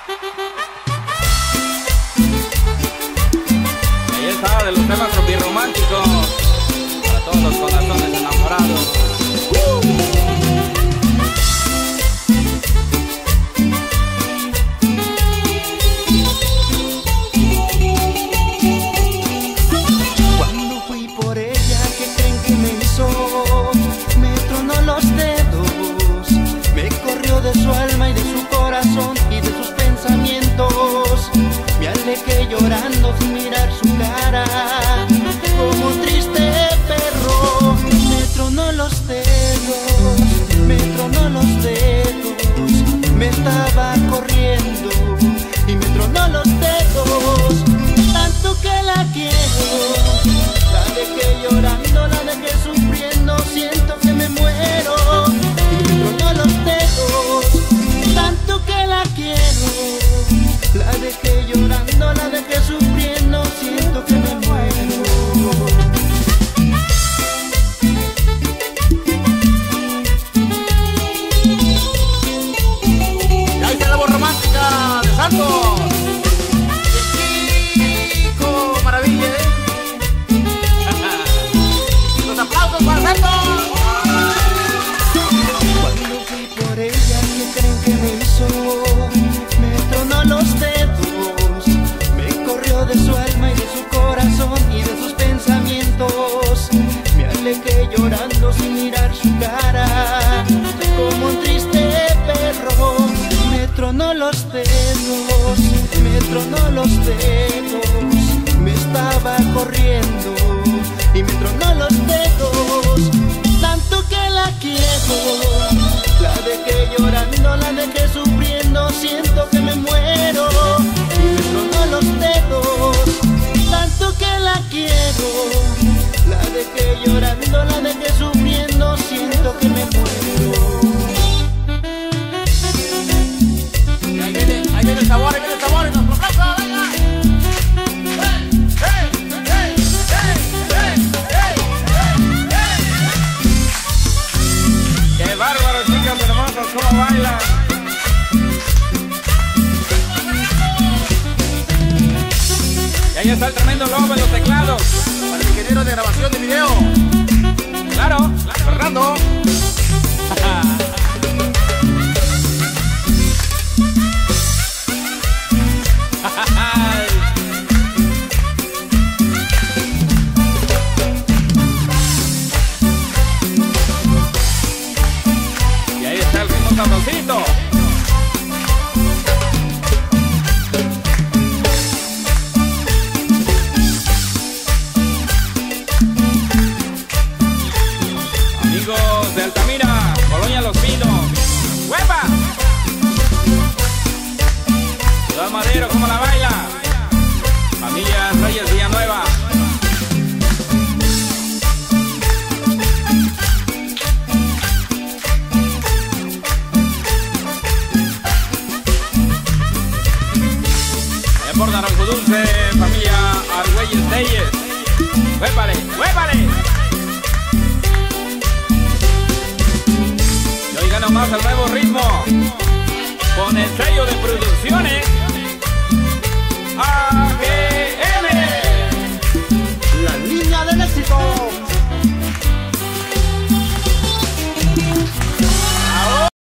Ahí está, de los temas tropirrománticos para todos los corazones enamorados. Cuando fui por ella, ¿qué creen que me hizo? Me tronó los dedos, me corrió de su alma y de su corazón y de sus pensamientos. Me alejé llorando sin mirar su cara, como un triste perro. Me tronó los dedos, me tronó los dedos, me estaba corriendo y me tronó los dedos. Tanto que la quiero, la dejé llorando, la dejé sufriendo, siento que me muero y me tronó los dedos. Tanto que la quiero, la dejé llorando, la dejé sufriendo, siento que me muero. Y ahí está la voz romántica de Santos. Chico, maravilla, Los aplausos para Santos. Cuando fui por ella, ¿qué creen que me hizo? Me tronó los dedos, me corrió de su alma y de su corazón y de sus pensamientos. Me alejé llorando sin mirar su cara, como un triste perro. Me tronó los dedos, me tronó los dedos, me estaba corriendo y me tronó los dedos. Tanto que la quiero, la dejé llorando, la dejé sufriendo, siento que me muero y me tronó los dedos. Tanto que la quiero, la dejé llorando, la dejé sufriendo, siento que me muero. Y ahí viene el sabor, ahí viene el sabor, y nos aplausos, venga. ¡Qué bárbaro, chicas hermosas! ¿Cómo bailan? Y ahí está el tremendo lobo en los teclados. Para el ingeniero de grabación de video, Claro, Fernando. Y ahí está el ritmo sabrosito. Amigos de Altamira, Colonia Los Pinos, ¡huepa! Ciudad Madero, ¿cómo la baila? Familia Reyes Villanueva. Allá por Naranjo Dulce, familia Argüelles Telles. ¡Huépale, huépale! Y oigan nomás el nuevo ritmo con el sello de producciones AGM. La niña del éxito.